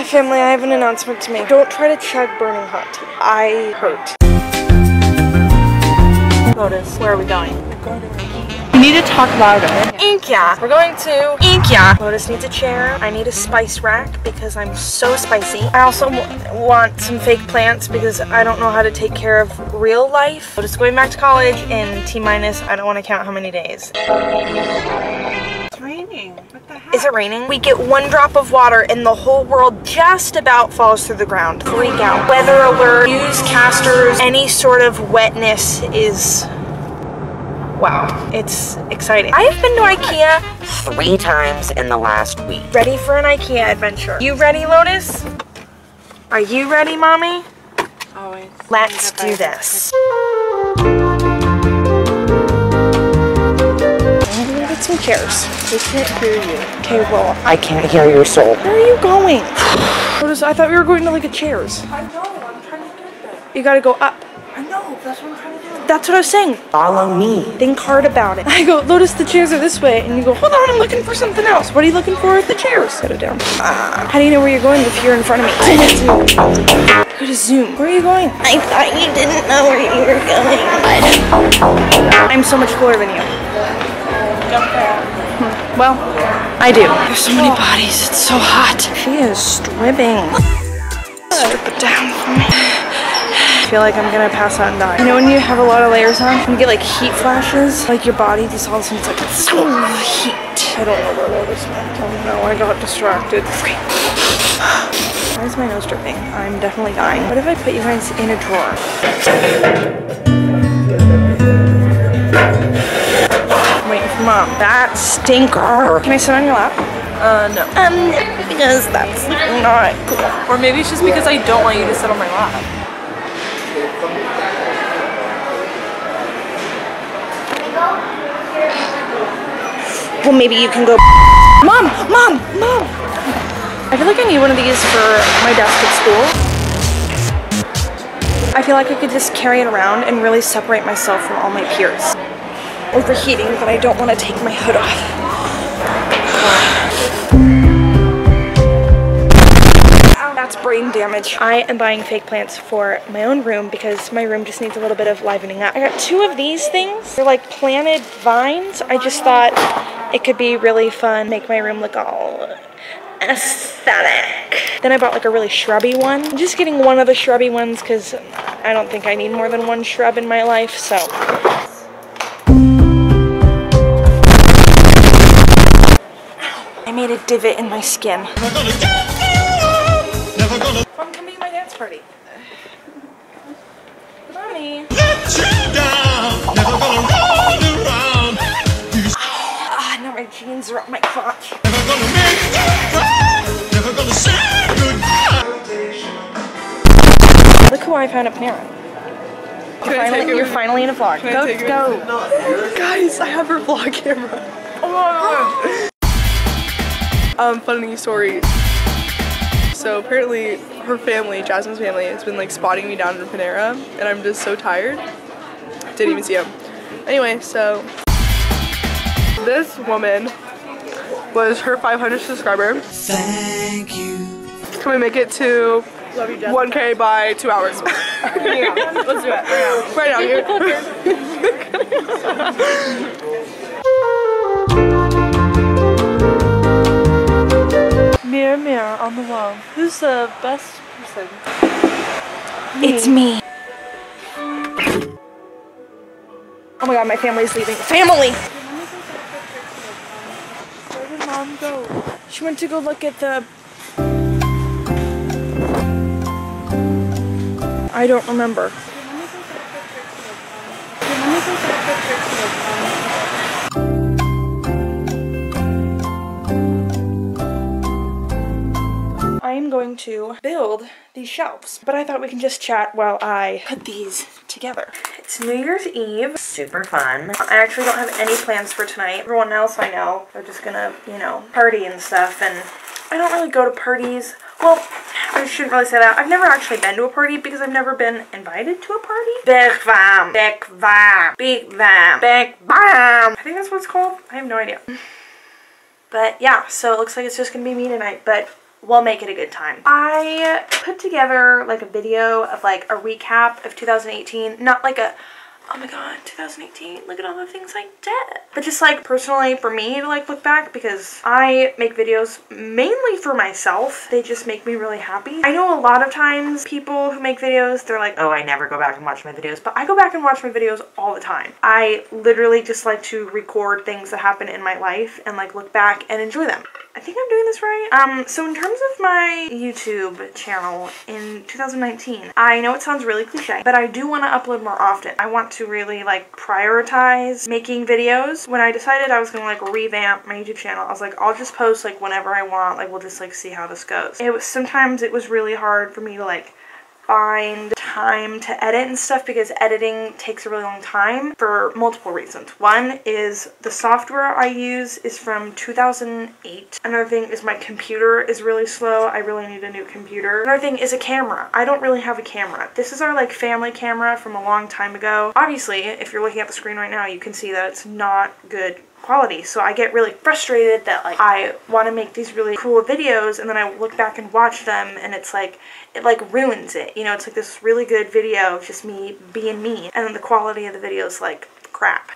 Family, I have an announcement to make. Don't try to chug burning hot tea. I hurt. Lotus, where are we going? We're going to IKEA. You need to talk louder. IKEA. We're going to IKEA. Lotus needs a chair. I need a spice rack because I'm so spicy. I also want some fake plants because I don't know how to take care of real life. Lotus is going back to college in T-minus, I don't want to count how many days. It's raining. What the heck? Is it raining? We get one drop of water and the whole world just about falls through the ground. Freak out. Weather alert, newscasters, any sort of wetness is... wow, it's exciting. I've been to IKEA 3 times in the last week. Ready for an IKEA adventure. You ready, Lotus? Are you ready, Mommy? Always. Let's do this. I'm gonna get some chairs. We can't hear you. Okay, well, I can't hear your soul. where are you going? Lotus, I thought we were going to like a chairs. I know, I'm trying to get there. You gotta go up. I know, that's what I'm trying to do. That's what I was saying. Follow me. Think hard about it. I go, Lotus, the chairs are this way. And you go, hold on, I'm looking for something else. What are you looking for? The chairs. Set it down. How do you know where you're going if you're in front of me? Zoom. Go to Zoom. Where are you going? I thought you didn't know where you were going. I'm so much cooler than you. Well, I do. There's so many bodies. It's so hot. She is stripping. Strip it down for me. I feel like I'm gonna pass out and die. You know when you have a lot of layers on, you get like heat flashes, like your body just all of a sudden it's like heat. I don't know where Lotus went. Oh no, I got distracted. Why is my nose dripping? I'm definitely dying. What if I put you guys in a drawer? I'm waiting for Mom. That stinker. Can I sit on your lap? No. Because that's not cool. Or maybe it's just because I don't want you to sit on my lap. Well, maybe you can go. Mom! Mom! Mom! I feel like I need one of these for my desk at school. I feel like I could just carry it around and really separate myself from all my peers. Overheating, but I don't want to take my hood off. That's brain damage. I am buying fake plants for my own room because my room just needs a little bit of livening up. I got 2 of these things. They're like planted vines. I just thought it could be really fun, make my room look all aesthetic. Then I bought like a really shrubby one. I'm just getting one of the shrubby ones because I don't think I need more than one shrub in my life, so. I made a divot in my skin. Mom, come be my dance party. Mommy. Now my jeans are up my crotch. Look who I found at Panera. You're finally in a vlog. Go. Guys, I have her vlog camera. Funny story. So apparently her family, Jasmine's family, has been like spotting me down in Panera and I'm just so tired. Didn't even see him. Anyway, so this woman was her 500th subscriber. Thank you. Can we make it to 1K by 2 hours? Yeah, let's do it. Right now. Mirror, mirror on the wall. Who's the best person? It's me. Oh my god, my family's leaving. Family! Where did Mom go? She went to go look at the... I don't remember. I am going to build these shelves, but I thought we can just chat while I put these together. It's New Year's Eve. Super fun. I actually don't have any plans for tonight. Everyone else I know, they're just gonna, you know, party and stuff, and I don't really go to parties. Well, I shouldn't really say that. I've never actually been to a party because I've never been invited to a party. Big Vam. Big Vam. Big Vam. Big Vam. I think that's what it's called. I have no idea. But yeah, so it looks like it's just gonna be me tonight, but we'll make it a good time. I put together like a video of like a recap of 2018, not like a, oh my god, 2018, look at all the things I did. But just like personally for me to like look back, because I make videos mainly for myself. They just make me really happy. I know a lot of times people who make videos, they're like, oh, I never go back and watch my videos. But I go back and watch my videos all the time. I literally just like to record things that happen in my life and like look back and enjoy them. I think I'm doing this right. So in terms of my YouTube channel in 2019, I know it sounds really cliche, but I do want to upload more often. I want to really like prioritize making videos. When I decided I was going to like revamp my YouTube channel, I was like, I'll just post like whenever I want, like we'll just like see how this goes. Sometimes it was really hard for me to like find time to edit and stuff, because editing takes a really long time for multiple reasons. One is the software I use is from 2008. Another thing is my computer is really slow. I really need a new computer. Another thing is a camera. I don't really have a camera. This is our like family camera from a long time ago. Obviously, if you're looking at the screen right now, you can see that it's not good quality. So I get really frustrated that like I want to make these really cool videos and then I look back and watch them and it's like, it like ruins it. You know, it's like this really good video of just me being me and then the quality of the video is like crap.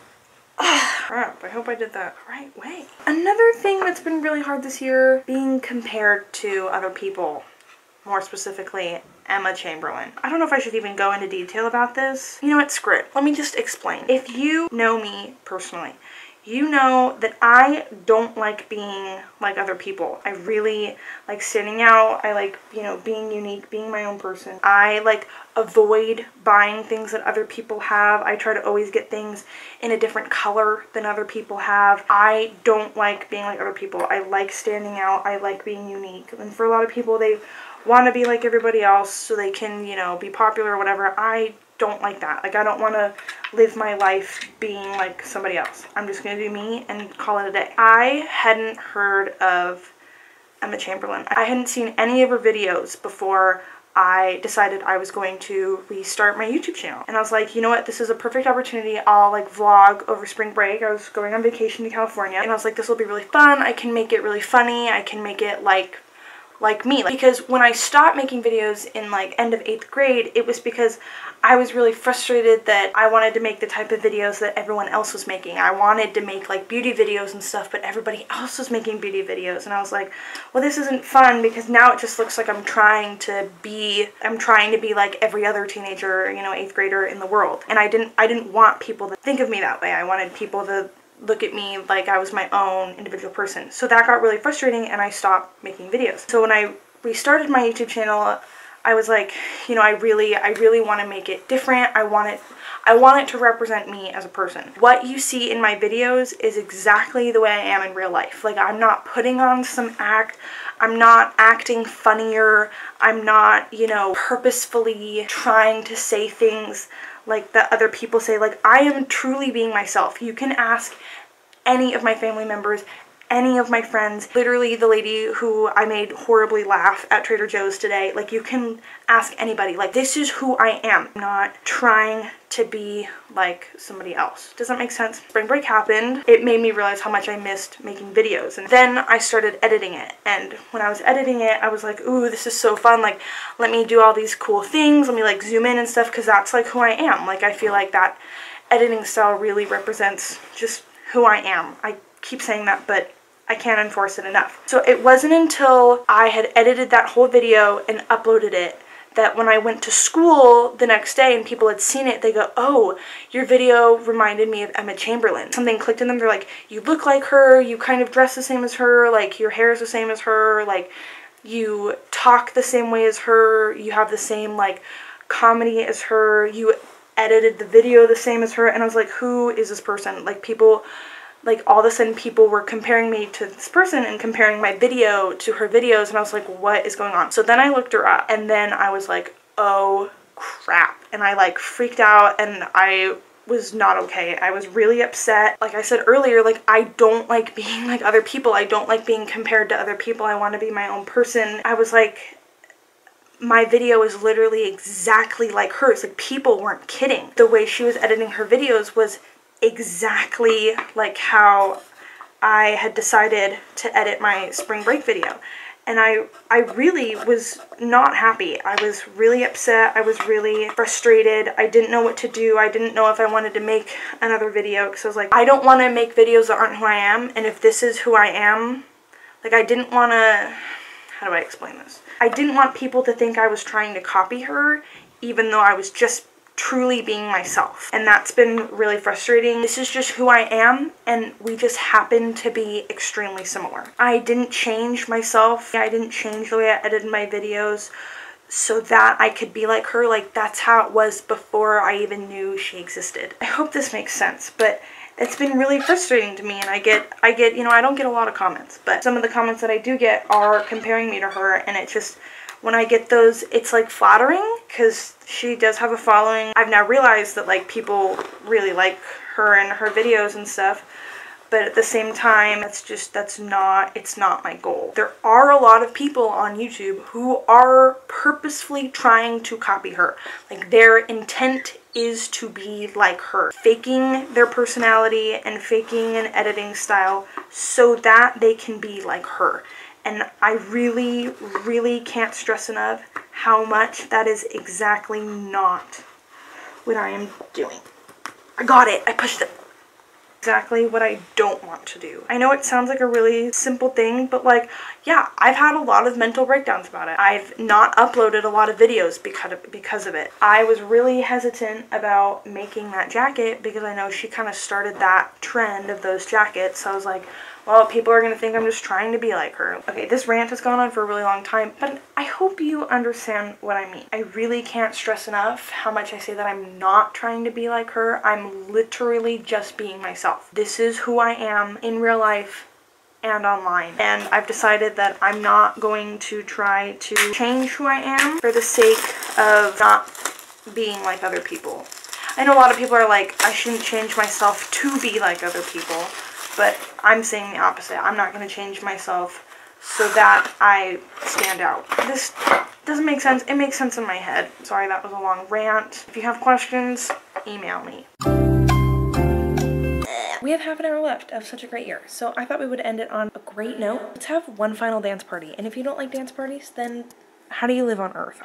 Crap, I hope I did that the right way. Another thing that's been really hard this year, being compared to other people, more specifically Emma Chamberlain. I don't know if I should even go into detail about this. You know what, screw it. Let me just explain. If you know me personally, you know that I don't like being like other people. I really like standing out. I like, you know, being unique, being my own person. I like avoid buying things that other people have. I try to always get things in a different color than other people have. I don't like being like other people. I like standing out. I like being unique. And for a lot of people, they want to be like everybody else so they can, you know, be popular or whatever. I don't like that. Like, I don't want to live my life being like somebody else. I'm just going to do me and call it a day. I hadn't heard of Emma Chamberlain. I hadn't seen any of her videos before I decided I was going to restart my YouTube channel. And I was like, you know what, this is a perfect opportunity. I'll like vlog over spring break. I was going on vacation to California and I was like, this will be really fun. I can make it really funny. I can make it like me. Because when I stopped making videos in like end of 8th grade, it was because I was really frustrated that I wanted to make the type of videos that everyone else was making. I wanted to make like beauty videos and stuff, but everybody else was making beauty videos. And I was like, well, this isn't fun, because now it just looks like I'm trying to be like every other teenager, you know, 8th grader in the world. And I didn't want people to think of me that way. I wanted people to look at me like I was my own individual person. So that got really frustrating and I stopped making videos. So when I restarted my YouTube channel, I was like, you know, I really want to make it different. I want it to represent me as a person. What you see in my videos is exactly the way I am in real life. Like, I'm not putting on some act. I'm not acting funnier. I'm not, you know, purposefully trying to say things like that other people say. Like, I am truly being myself. You can ask any of my family members, any of my friends, literally the lady who I made horribly laugh at Trader Joe's today. Like, you can ask anybody. Like, this is who I am. I'm not trying to be like somebody else. Does that make sense? Spring break happened. It made me realize how much I missed making videos. And then I started editing it. And when I was editing it, I was like, ooh, this is so fun. Like, let me do all these cool things. Let me like zoom in and stuff, because that's like who I am. Like, I feel like that editing style really represents just who I am. I keep saying that, but I can't enforce it enough. So it wasn't until I had edited that whole video and uploaded it that when I went to school the next day and people had seen it, they go, oh, your video reminded me of Emma Chamberlain. Something clicked in them. They're like, you look like her, you kind of dress the same as her, like your hair is the same as her, like you talk the same way as her, you have the same like comedy as her, you edited the video the same as her. And I was like, who is this person? Like, people, like, all of a sudden people were comparing me to this person and comparing my video to her videos, and I was like, what is going on? So then I looked her up, and then I was like, oh crap, and I like freaked out, and I was not okay. I was really upset. Like I said earlier, like, I don't like being like other people. I don't like being compared to other people. I want to be my own person. I was like, my video is literally exactly like hers. Like, people weren't kidding. The way she was editing her videos was exactly like how I had decided to edit my spring break video. And I really was not happy. I was really upset. I was really frustrated. I didn't know what to do. I didn't know if I wanted to make another video because I was like, I don't want to make videos that aren't who I am. And if this is who I am, like I didn't want to, how do I explain this? I didn't want people to think I was trying to copy her, even though I was just truly being myself. And that's been really frustrating. This is just who I am, and we just happen to be extremely similar. I didn't change myself. I didn't change the way I edited my videos so that I could be like her. Like, that's how it was before I even knew she existed. I hope this makes sense, but it's been really frustrating to me, and I get, you know, I don't get a lot of comments, but some of the comments that I do get are comparing me to her, and it just, when I get those, it's like flattering because she does have a following. I've now realized that like people really like her and her videos and stuff, but at the same time, it's not my goal. There are a lot of people on YouTube who are purposefully trying to copy her. Like, their intent is to be like her, faking their personality and faking an editing style so that they can be like her. And I really, really can't stress enough how much that is exactly not what I am doing. I got it. I pushed it. Exactly what I don't want to do. I know it sounds like a really simple thing, but like, yeah, I've had a lot of mental breakdowns about it. I've not uploaded a lot of videos because of it. I was really hesitant about making that jacket because I know she kind of started that trend of those jackets. So I was like, well, people are going to think I'm just trying to be like her. Okay, this rant has gone on for a really long time, but I hope you understand what I mean. I really can't stress enough how much I say that I'm not trying to be like her. I'm literally just being myself. This is who I am in real life and online. And I've decided that I'm not going to try to change who I am for the sake of not being like other people. I know a lot of people are like, I shouldn't change myself to be like other people. But I'm saying the opposite. I'm not going to change myself so that I stand out. This doesn't make sense. It makes sense in my head. Sorry, that was a long rant. If you have questions, email me. We have half an hour left of such a great year, so I thought we would end it on a great note. Let's have one final dance party. And if you don't like dance parties, then how do you live on Earth?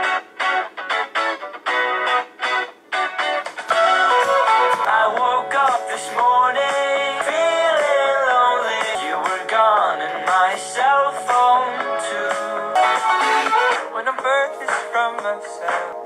I woke up this morning feeling lonely. You were gone and my cell phone too. When I'm furthest from myself.